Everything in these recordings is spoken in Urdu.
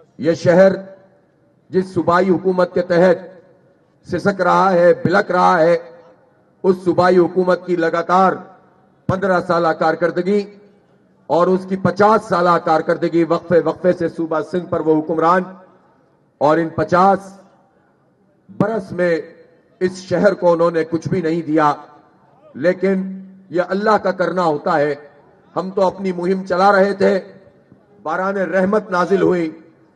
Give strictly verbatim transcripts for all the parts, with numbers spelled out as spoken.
یہ شہر جس صوبائی حکومت کے تحت سسک رہا ہے، بلک رہا ہے، اس صوبائی حکومت کی لگاتار پندرہ سالہ کارکردگی اور اس کی پچاس سالہ کارکردگی وقفے وقفے سے صوبہ سندھ پر وہ حکمران، اور ان پچاس برس میں اس شہر کو انہوں نے کچھ بھی نہیں دیا، لیکن یہ اللہ کا کرنا ہوتا ہے۔ ہم تو اپنی مہم چلا رہے تھے، باران-e-رحمت نازل ہوئی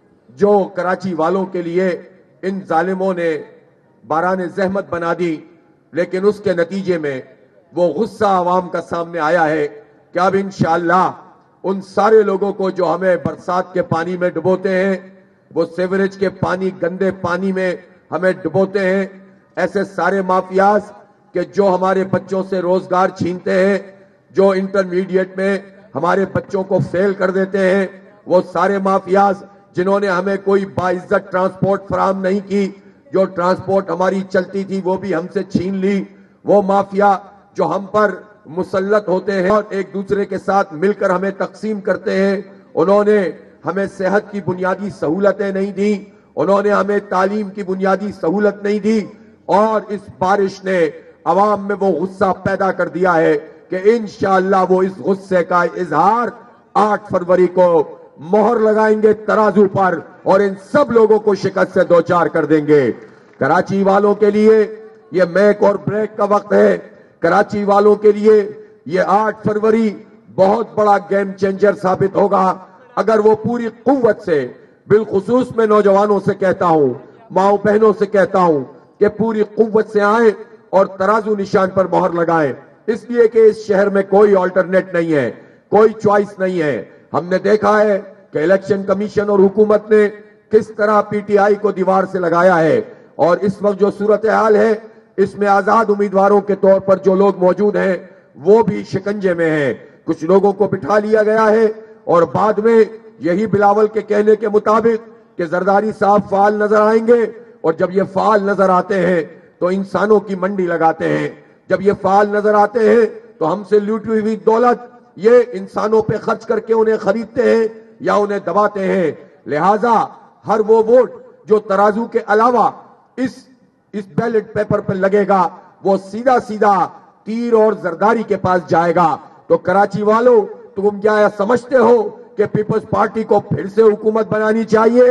جو کراچی والوں کے لیے ان ظالموں نے باران زحمت بنا دی، لیکن اس کے نتیجے میں وہ غصہ عوام کا سامنے آیا ہے کہ اب انشاءاللہ ان سارے لوگوں کو جو ہمیں برسات کے پانی میں ڈبوتے ہیں، وہ سیوریج کے پانی، گندے پانی میں ہمیں ڈبوتے ہیں، ایسے سارے مافیاز کہ جو ہمارے بچوں سے روزگار چھینتے ہیں، جو انٹرمیڈیٹ میں ہمارے بچوں کو فیل کر دیتے ہیں، وہ سارے مافیاز جنہوں نے ہمیں کوئی باعزت ٹرانسپورٹ فراہم نہیں کی، جو ٹرانسپورٹ ہماری چلتی تھی وہ بھی ہم سے چھین لی، وہ مافیا جو ہم پر مسلط ہوتے ہیں اور ایک دوسرے کے ساتھ مل کر ہمیں تقسیم کرتے ہیں، انہوں نے ہمیں صحت کی بنیادی سہولتیں نہیں دی، انہوں نے ہمیں تعلیم کی بنیادی سہولت نہیں دی، اور اس بارش نے عوام میں وہ غصہ پیدا کر دیا ہے کہ انشاءاللہ وہ اس غصے کا اظہار آٹھ فروری کو مہر لگائیں گے ترازو پر اور ان سب لوگوں کو شکست سے دوچار کر دیں گے۔ کراچی والوں کے لیے یہ میک اور بریک کا وقت ہے، کراچی والوں کے لیے یہ آٹھ فروری بہت بڑا گیم چینجر ثابت ہوگا اگر وہ پوری قوت سے، بالخصوص میں نوجوانوں سے کہتا ہوں، ماؤں بہنوں سے کہتا ہوں کہ پوری قوت سے آئیں اور ترازو نشان پر مہر لگائیں، اس لیے کہ اس شہر میں کوئی آلٹرنیٹ نہیں ہے، کوئی چوائس نہیں ہے۔ ہم نے دیکھا ہے کہ الیکشن کمیشن اور حکومت نے کس طرح پی ٹی آئی کو دیوار سے لگایا ہے، اور اس وقت جو صورتحال ہے اس میں آزاد امیدواروں کے طور پر جو لوگ موجود ہیں وہ بھی شکنجے میں ہیں، کچھ لوگوں کو بٹھا لیا گیا ہے، اور بعد میں یہی بلاول کے کہنے کے مطابق کہ زرداری صاحب فعال نظر آئیں گے، اور جب یہ فعال نظر آتے ہیں تو انسانوں کی منڈی لگاتے ہیں، جب یہ فعال نظر آتے ہیں تو ہم سے لوٹی ہوئی دولت یہ انسانوں پہ خرچ کر کے انہیں خریدتے ہیں یا انہیں دباتے ہیں۔ لہٰذا ہر وہ ووٹ جو ترازو کے علاوہ اس اس بیلٹ پیپر پر لگے گا وہ سیدھا سیدھا تیر اور زرداری کے پاس جائے گا۔ تو کراچی والوں، تم کیا سمجھتے ہو کہ پیپلز پارٹی کو پھر سے حکومت بنانی چاہیے؟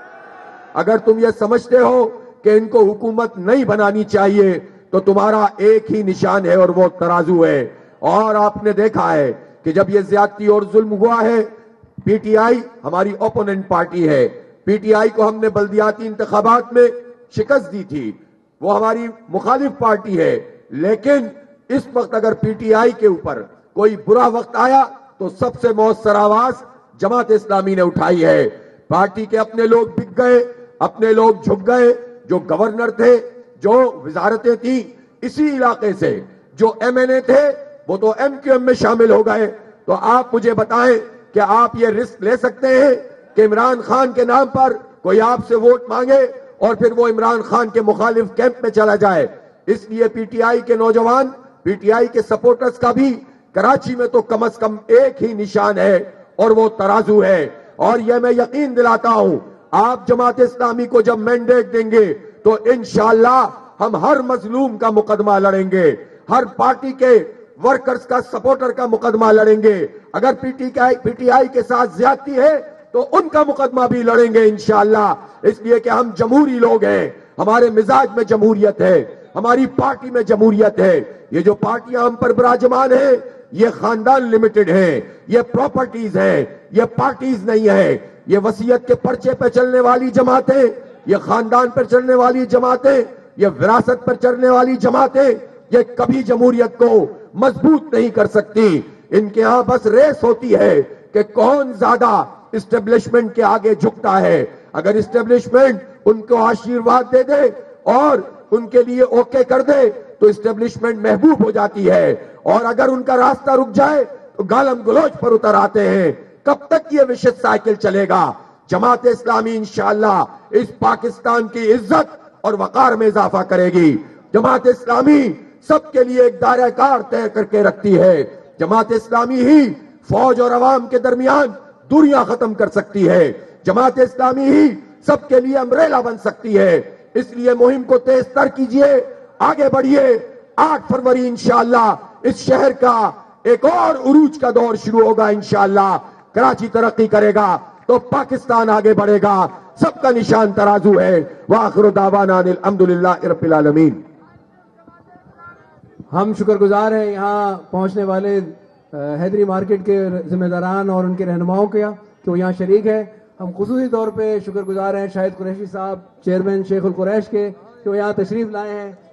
اگر تم یہ سمجھتے ہو کہ ان کو حکومت نہیں بنانی چاہیے تو تمہارا ایک ہی نشان ہے اور وہ ترازو ہے، اور آپ نے دیکھا ہے کہ جب یہ زیادتی اور ظلم ہوا ہے، پی ٹی آئی ہماری اوپوننٹ پارٹی ہے، پی ٹی آئی کو ہم نے بلدیاتی انتخابات میں شکست دی تھی، وہ ہماری مخالف پارٹی ہے، لیکن اس وقت اگر پی ٹی آئی کے اوپر کوئی برا وقت آیا تو سب سے مؤثر آواز جماعت-e-اسلامی نے اٹھائی ہے۔ پارٹی کے اپنے لوگ بک گئے، اپنے لوگ جھک گئے، جو گورنر تھے، جو وزارتیں تھیں اسی علاقے سے، جو ایم این اے تھے وہ تو ایم کیو ایم میں شامل ہو گئے۔ تو آپ مجھے بتائیں کہ آپ یہ رسک لے سکتے ہیں کہ عمران خان کے نام پر کوئی آپ سے ووٹ مانگے اور پھر وہ عمران خان کے مخالف کیمپ میں چلا جائے؟ اس لیے پی ٹی آئی کے نوجوان، پی ٹی آئی کے سپورٹرز کا بھی کراچی میں تو کم از کم ایک ہی نشان ہے اور وہ ترازو ہے، اور یہ میں یقین دلاتا ہوں آپ جماعت اسلامی کو جب مینڈیٹ دیں گے تو انشاءاللہ ہم ہر مظلوم کا مقدمہ لڑیں گے، ہر پارٹی کے ورکرز کا، سپورٹر کا مقدمہ لڑیں گے، اگر پی ٹی آئی کے ساتھ زیادتی ہے تو ان کا مقدمہ بھی لڑیں گے انشاءاللہ، اس لیے کہ ہم جمہوری لوگ ہیں، ہمارے مزاج میں جمہوریت ہے، ہماری پارٹی میں جمہوریت ہے۔ یہ جو پارٹیاں ہم پر براجمان ہیں یہ خاندان لمیٹڈ ہیں، یہ پراپرٹیز ہیں، یہ پارٹیز نہیں ہیں، یہ وصیت کے پرچے پہ چلنے والی جماعتیں، یہ خاندان پر چلنے والی جماعتیں، یہ وراثت پر چلنے والی جماعتیں، یہ کبھی جمہوریت کو مضبوط نہیں کر سکتی۔ ان کے ہاں بس ریس ہوتی ہے کہ کون زیادہ اسٹیبلشمنٹ کے آگے جھکتا ہے۔ اگر اسٹیبلشمنٹ ان کو آشیرواد دے دے اور ان کے لیے اوکے کر دے تو اسٹیبلشمنٹ محبوب ہو جاتی ہے، اور اگر ان کا راستہ رک جائے تو گالم گلوچ پر اتر آتے ہیں۔ کب تک یہ وشد سائیکل چلے گا؟ جماعت اسلامی انشاءاللہ اس پاکستان کی عزت اور وقار میں اضافہ کرے گی۔ جماعت اسلامی سب کے لیے ایک دائرہ کار طے کر کے رکھتی ہے۔ جماعت اسلامی ہی فوج اور عوام کے درمیان دوریاں ختم کر سکتی ہے۔ जमात इस्लामी ही सबके लिए अम्ब्रेला बन सकती है। इसलिए मुहिम को तेज तर कीजिए, आगे बढ़िए। आठ फरवरी इंशाअल्लाह इस शहर का एक और उरूज का दौर शुरू होगा इंशाअल्लाह। कराची तरक्की करेगा तो पाकिस्तान आगे बढ़ेगा। सबका निशान तराजू है। वाखिर दावाना अनिल हम्दुलिल्लाहि रब्बिल आलमीन। हम शुक्रगुजार हैं यहाँ पहुँचने वाले हैदरी मार्केट के जिम्मेदारान और उनके रहनुमाओं का कि वो यहाँ शरीक है। हम खुसूसी तौर पे शुक्रगुजार हैं शाहिद कुरैशी साहब, चेयरमैन शेख उल कुरैश के, कि वो यहाँ तशरीफ लाए हैं।